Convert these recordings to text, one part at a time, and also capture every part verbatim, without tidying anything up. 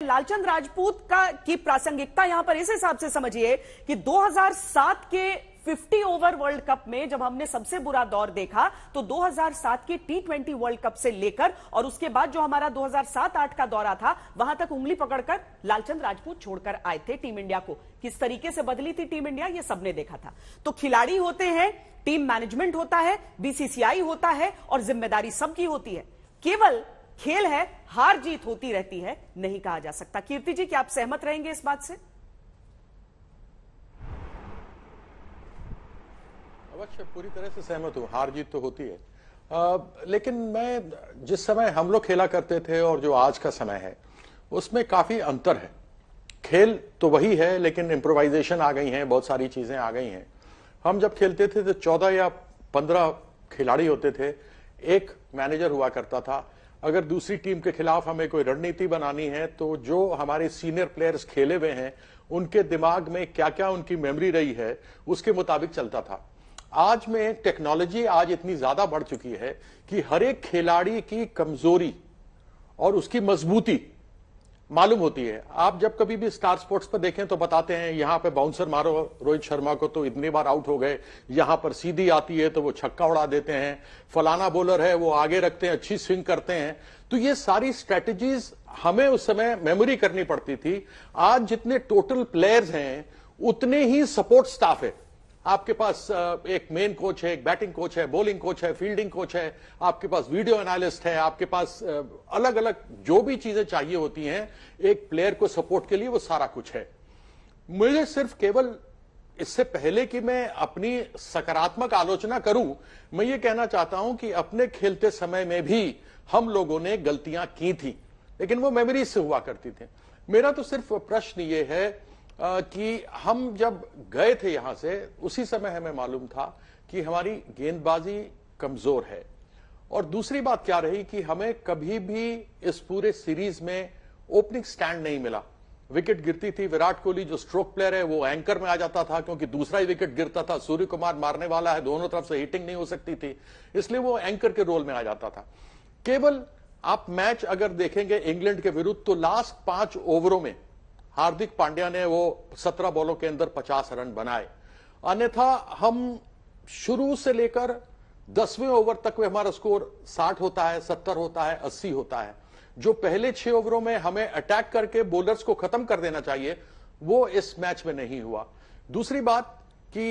लालचंद राजपूत का की प्रासंगिकता यहां पर इस हिसाब से समझिए कि दो हज़ार सात के पचास ओवर वर्ल्ड कप में जब हमने सबसे बुरा दौर देखा तो दो हज़ार सात के टी ट्वेंटी वर्ल्ड कप से लेकर और उसके बाद जो हमारा दो हज़ार सात आठ का दौरा था वहां तक उंगली पकड़कर लालचंद राजपूत छोड़कर आए थे टीम इंडिया को। किस तरीके से बदली थी टीम इंडिया ये सबने देखा था। तो खिलाड़ी होते हैं, टीम मैनेजमेंट होता है, बीसीसीआई होता है और जिम्मेदारी सबकी होती है। केवल खेल है, हार जीत होती रहती है, नहीं कहा जा सकता। कीर्ति जी, क्या आप सहमत रहेंगे इस बात से? अवश्य, पूरी तरह से सहमत हूं। हार जीत तो होती है, आ, लेकिन मैं जिस समय हम लोग खेला करते थे और जो आज का समय है उसमें काफी अंतर है। खेल तो वही है लेकिन इम्प्रोवाइजेशन आ गई है, बहुत सारी चीजें आ गई हैं। हम जब खेलते थे तो चौदह या पंद्रह खिलाड़ी होते थे, एक मैनेजर हुआ करता था। अगर दूसरी टीम के खिलाफ हमें कोई रणनीति बनानी है तो जो हमारे सीनियर प्लेयर्स खेले हुए हैं उनके दिमाग में क्या क्या उनकी मेमोरी रही है उसके मुताबिक चलता था। आज में टेक्नोलॉजी आज इतनी ज्यादा बढ़ चुकी है कि हर एक खिलाड़ी की कमजोरी और उसकी मजबूती मालूम होती है। आप जब कभी भी स्टार स्पोर्ट्स पर देखें तो बताते हैं यहां पे बाउंसर मारो रोहित शर्मा को तो इतनी बार आउट हो गए, यहां पर सीधी आती है तो वो छक्का उड़ा देते हैं, फलाना बॉलर है वो आगे रखते हैं, अच्छी स्विंग करते हैं। तो ये सारी स्ट्रेटजीज हमें उस समय मेमोरी करनी पड़ती थी। आज जितने टोटल प्लेयर्स हैं उतने ही सपोर्ट स्टाफ है। आपके पास एक मेन कोच है, एक बैटिंग कोच है, बॉलिंग कोच है, फील्डिंग कोच है, आपके पास वीडियो एनालिस्ट है, आपके पास अलग अलग जो भी चीजें चाहिए होती हैं एक प्लेयर को सपोर्ट के लिए, वो सारा कुछ है। मुझे सिर्फ केवल इससे पहले कि मैं अपनी सकारात्मक आलोचना करूं, मैं ये कहना चाहता हूं कि अपने खेलते समय में भी हम लोगों ने गलतियां की थी, लेकिन वो मेमोरी से हुआ करती थी। मेरा तो सिर्फ प्रश्न ये है कि हम जब गए थे यहां से उसी समय हमें मालूम था कि हमारी गेंदबाजी कमजोर है। और दूसरी बात क्या रही कि हमें कभी भी इस पूरे सीरीज में ओपनिंग स्टैंड नहीं मिला। विकेट गिरती थी, विराट कोहली जो स्ट्रोक प्लेयर है वो एंकर में आ जाता था क्योंकि दूसरा ही विकेट गिरता था, सूर्य कुमार मारने वाला है, दोनों तरफ से हिटिंग नहीं हो सकती थी, इसलिए वो एंकर के रोल में आ जाता था। केवल आप मैच अगर देखेंगे इंग्लैंड के विरुद्ध तो लास्ट पांच ओवरों में हार्दिक पांड्या ने वो सत्रह बॉलों के अंदर पचास रन बनाए। अन्यथा हम शुरू से लेकर दसवें ओवर तक में हमारा स्कोर साठ होता है, सत्तर होता है, अस्सी होता है। जो पहले छह ओवरों में हमें अटैक करके बॉलर्स को खत्म कर देना चाहिए वो इस मैच में नहीं हुआ। दूसरी बात कि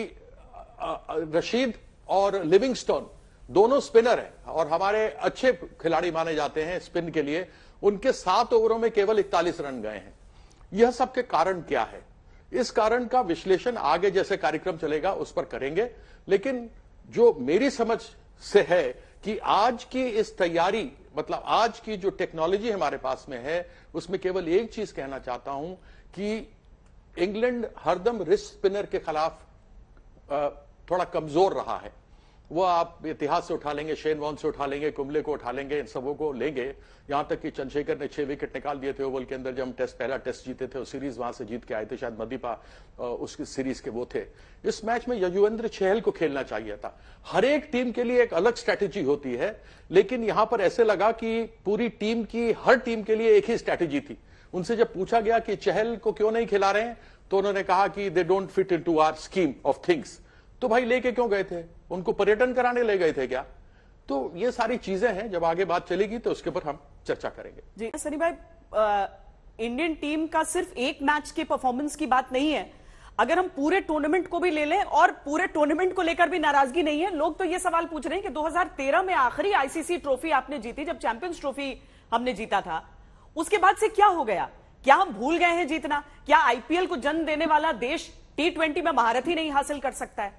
रशीद और लिविंगस्टोन दोनों स्पिनर हैं और हमारे अच्छे खिलाड़ी माने जाते हैं स्पिन के लिए, उनके सात ओवरों में केवल इकतालीस रन गए हैं। यह सब के कारण क्या है? इस कारण का विश्लेषण आगे जैसे कार्यक्रम चलेगा उस पर करेंगे, लेकिन जो मेरी समझ से है कि आज की इस तैयारी, मतलब आज की जो टेक्नोलॉजी हमारे पास में है उसमें केवल एक चीज कहना चाहता हूं कि इंग्लैंड हरदम रिस्ट स्पिनर के खिलाफ थोड़ा कमजोर रहा है। वो आप इतिहास से उठा लेंगे, शेन वॉर्न से उठा लेंगे, कुंबले को उठा लेंगे, इन सबों को लेंगे, यहां तक कि चंद्रशेखर ने छह विकेट निकाल दिए थे ओवल के अंदर जब हम टेस्ट पहला टेस्ट जीते थे और सीरीज वहां से जीत के आए थे, शायद मदीपा उसकी सीरीज के वो थे। इस मैच में युजवेंद्र चहल को खेलना चाहिए था। हर एक टीम के लिए एक अलग स्ट्रैटेजी होती है, लेकिन यहां पर ऐसे लगा कि पूरी टीम की, हर टीम के लिए एक ही स्ट्रैटेजी थी। उनसे जब पूछा गया कि चहल को क्यों नहीं खिला रहे हैं तो उन्होंने कहा कि they don't fit into our scheme of things. तो भाई लेके क्यों गए थे? उनको पर्यटन कराने ले गए थे क्या? तो ये सारी चीजें हैं, जब आगे बात चलेगी तो उसके ऊपर हम चर्चा करेंगे। जी सनी भाई, आ, इंडियन टीम का सिर्फ एक मैच के परफॉर्मेंस की बात नहीं है। अगर हम पूरे टूर्नामेंट को भी ले लें और पूरे टूर्नामेंट को लेकर भी नाराजगी नहीं है, लोग तो ये सवाल पूछ रहे हैं कि दो हज़ार तेरह में आखिरी आईसीसी ट्रॉफी आपने जीती, जब चैंपियंस ट्रॉफी हमने जीता था, उसके बाद से क्या हो गया? क्या हम भूल गए हैं जीतना? क्या आईपीएल को जन्म देने वाला देश टी ट्वेंटी में महारत ही नहीं हासिल कर सकता है?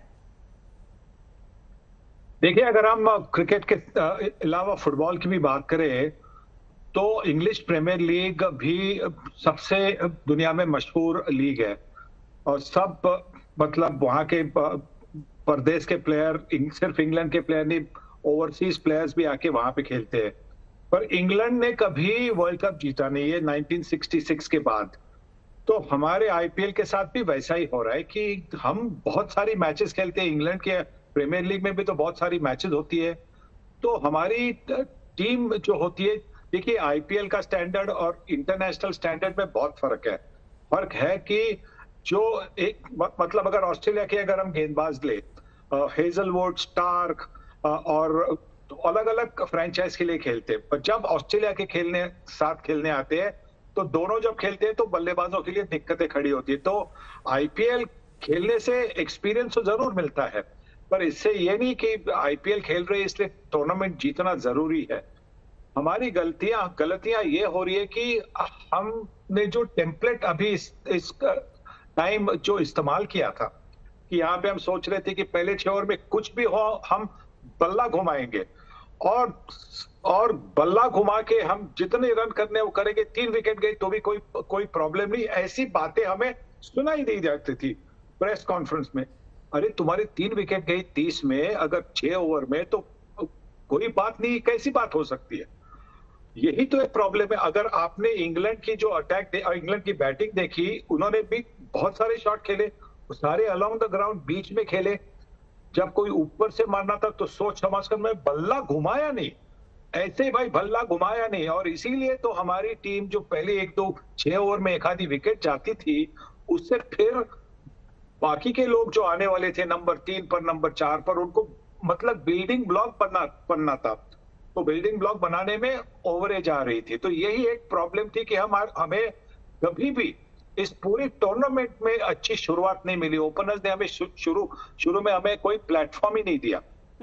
देखिए, अगर हम क्रिकेट के अलावा फुटबॉल की भी बात करें तो इंग्लिश प्रीमियर लीग भी सबसे दुनिया में मशहूर लीग है और सब मतलब वहां के परदेश के प्लेयर, सिर्फ इंग्लैंड के प्लेयर नहीं, ओवरसीज प्लेयर्स भी आके वहां पे खेलते हैं। पर इंग्लैंड ने कभी वर्ल्ड कप जीता नहीं है उन्नीस सौ छियासठ के बाद। तो हमारे आईपीएल के साथ भी वैसा ही हो रहा है कि हम बहुत सारी मैचेस खेलते हैं। इंग्लैंड के प्रीमियर लीग में भी तो बहुत सारी मैचेस होती है। तो हमारी टीम जो होती है, देखिए आईपीएल का स्टैंडर्ड और इंटरनेशनल स्टैंडर्ड में बहुत फर्क है। फर्क है कि जो एक मतलब अगर ऑस्ट्रेलिया के अगर हम गेंदबाज ले, हेजलवुड, स्टार्क और अलग अलग फ्रेंचाइज के लिए खेलते हैं, पर जब ऑस्ट्रेलिया के खेलने साथ खेलने आते हैं तो दोनों जब खेलते हैं तो बल्लेबाजों के लिए दिक्कतें खड़ी होती है। तो आईपीएल खेलने से एक्सपीरियंस तो जरूर मिलता है, पर इससे ये नहीं कि आईपीएल खेल रहे हैं इसलिए टूर्नामेंट जीतना जरूरी है। हमारी गलतियां गलतियां ये हो रही है कि हमने जो टेम्पलेट अभी इस, इस टाइम जो इस्तेमाल किया था कि यहाँ पे हम सोच रहे थे कि पहले छह ओवर में कुछ भी हो हम बल्ला घुमाएंगे और और बल्ला घुमा के हम जितने रन करने वो करेंगे, तीन विकेट गई तो भी कोई कोई प्रॉब्लम नहीं। ऐसी बातें हमें सुनाई दी जाती थी प्रेस कॉन्फ्रेंस में। अरे तुम्हारे तीन विकेट गई तीस में, अगर छह ओवर में, तो कोई बात नहीं, कैसी बात हो सकती है? यही तो एक प्रॉब्लम है। अगर आपने इंग्लैंड की जो अटैक इंग्लैंड की बैटिंग देखी, उन्होंने भी बहुत सारे शॉट खेले, सारे अलोंग द ग्राउंड बीच में खेले। जब कोई ऊपर से मारना था तो सोच समझ कर मैं बल्ला घुमाया नहीं, ऐसे भाई बल्ला घुमाया नहीं। और इसीलिए तो हमारी टीम जो पहले एक दो छह ओवर में एक आधी विकेट जाती थी, उससे फिर बाकी के लोग जो आने वाले थे नंबर तीन पर, नंबर चार पर, उनको मतलब बिल्डिंग ब्लॉक बनना बनना था। तो बिल्डिंग ब्लॉक बनाने में ओवरेज आ रही थी। तो यही एक प्रॉब्लम थी कि हम हमें कभी भी इस पूरे टूर्नामेंट में अच्छी शुरुआत नहीं मिली। ओपनर्स ने हमें शुरू शुरू में हमें कोई प्लेटफॉर्म ही नहीं दिया।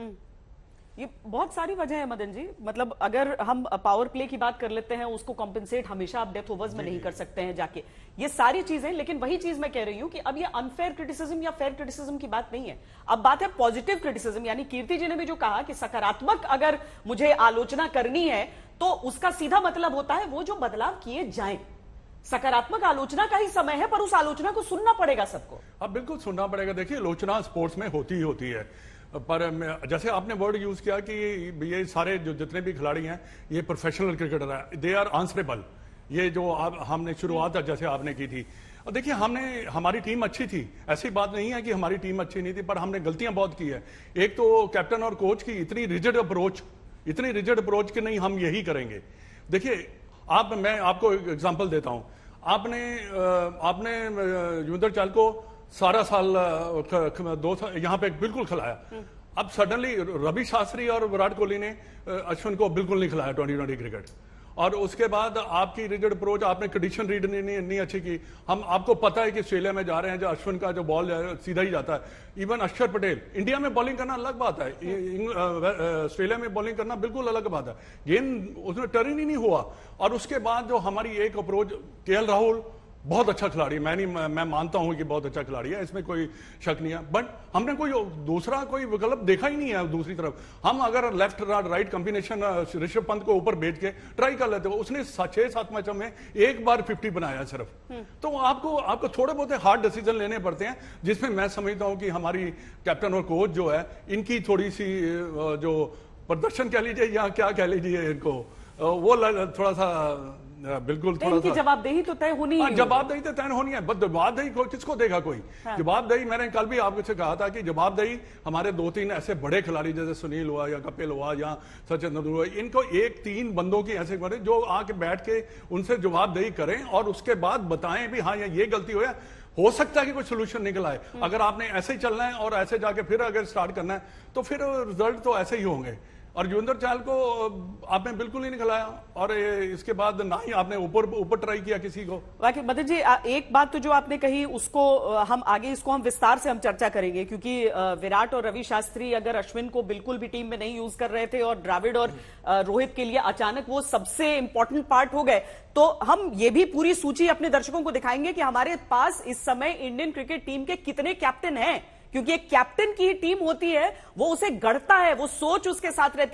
ये बहुत सारी वजह है मदन जी। मतलब अगर हम पावर प्ले की बात कर लेते हैं, उसको कॉम्पेंसेट हमेशा आप डेथ ओवर्स में नहीं कर सकते हैं जाके, ये सारी चीजें। लेकिन वही चीज मैं कह रही हूं कि अब ये अनफेयर क्रिटिसिज्म या फेयर क्रिटिसिज्म की बात नहीं है, अब बात है पॉजिटिव क्रिटिसिज्म। यानी कीर्ति जी ने भी जो कहा कि सकारात्मक अगर मुझे आलोचना करनी है तो उसका सीधा मतलब होता है वो जो बदलाव किए जाएं। सकारात्मक आलोचना का ही समय है, पर उस आलोचना को सुनना पड़ेगा सबको। अब बिल्कुल सुनना पड़ेगा। देखिए आलोचना स्पोर्ट्स में होती ही होती है, पर जैसे आपने वर्ड यूज किया कि ये सारे जो जितने भी खिलाड़ी हैं ये प्रोफेशनल क्रिकेटर हैं, दे आर आंसरेबल। ये जो आप हमने शुरुआत जैसे आपने की थी, और देखिए हमने हमारी टीम अच्छी थी, ऐसी बात नहीं है कि हमारी टीम अच्छी नहीं थी, पर हमने गलतियां बहुत की है। एक तो कैप्टन और कोच की इतनी रिजिड अप्रोच इतनी रिजिड अप्रोच कि नहीं हम यही करेंगे। देखिए आप मैं आपको एग्जांपल देता हूं। आपने आपने युजवेंद्र चहल को सारा साल दो साल यहाँ पे बिल्कुल खिलाया। अब सडनली रवि शास्त्री और विराट कोहली ने अश्विन को बिल्कुल नहीं खिलाया ट्वेंटी ट्वेंटी क्रिकेट। और उसके बाद आपकी रिजिड अप्रोच, आपने कंडीशन रीड नहीं, नहीं, नहीं अच्छी की। हम आपको पता है कि ऑस्ट्रेलिया में जा रहे हैं, जो अश्विन का जो बॉल सीधा ही जाता है। इवन अक्षर पटेल, इंडिया में बॉलिंग करना अलग बात है, ऑस्ट्रेलिया में बॉलिंग करना बिल्कुल अलग बात है। गेंद उसमें टर्न ही नहीं हुआ। और उसके बाद जो हमारी एक अप्रोच, केएल राहुल बहुत अच्छा खिलाड़ी, मैं नहीं मैं मानता हूं कि बहुत अच्छा खिलाड़ी है, इसमें कोई शक नहीं है, बट हमने कोई दूसरा कोई विकल्प देखा ही नहीं है। दूसरी तरफ हम अगर left right combination Rishabh Pant को ऊपर भेज के ट्राई कर लेते हो, उसने छह सात मैचों में एक बार फिफ्टी बनाया सिर्फ। तो आपको आपको थोड़े बहुत हार्ड डिसीजन लेने पड़ते हैं, जिसमें मैं समझता हूं कि हमारी कैप्टन और कोच जो है, इनकी थोड़ी सी जो प्रदर्शन कह लीजिए या क्या कह लीजिए, इनको वो थोड़ा सा बिल्कुल थोड़ा सा जवाबदेही तो तय होनी है। जवाबदेही तो तय होनी है, बट जवाबदेही को किसको देगा कोई? हाँ। जवाबदेही मैंने कल भी आपसे कहा था कि जवाबदेही हमारे दो तीन ऐसे बड़े खिलाड़ी जैसे सुनील हुआ या कपिल हुआ या सचिन तेंदुलकर हुआ, इनको एक तीन बंदों की ऐसे बड़े जो आके बैठ के उनसे जवाबदेही करें और उसके बाद बताएं भी हाँ ये गलती हुआ, हो सकता है कि कोई सोल्यूशन निकल आए। अगर आपने ऐसे ही चलना है और ऐसे जाके फिर अगर स्टार्ट करना है तो फिर रिजल्ट तो ऐसे ही होंगे। और युजवेंद्र चहल को आपने बिल्कुल ही नहीं खिलाया, और इसके बाद ना ही आपने ऊपर ऊपर ट्राई किया किसी को। वाकई मदन जी, एक बात तो जो आपने कही उसको हम आगे इसको हम विस्तार से हम चर्चा करेंगे, क्योंकि विराट और रवि शास्त्री अगर अश्विन को बिल्कुल भी टीम में नहीं यूज कर रहे थे और द्रविड़ और रोहित के लिए अचानक वो सबसे इंपॉर्टेंट पार्ट हो गए, तो हम ये भी पूरी सूची अपने दर्शकों को दिखाएंगे कि हमारे पास इस समय इंडियन क्रिकेट टीम के कितने कैप्टन हैं, क्योंकि एक कैप्टन की ही टीम होती है, वो उसे गढ़ता है, वो सोच उसके साथ रहती है।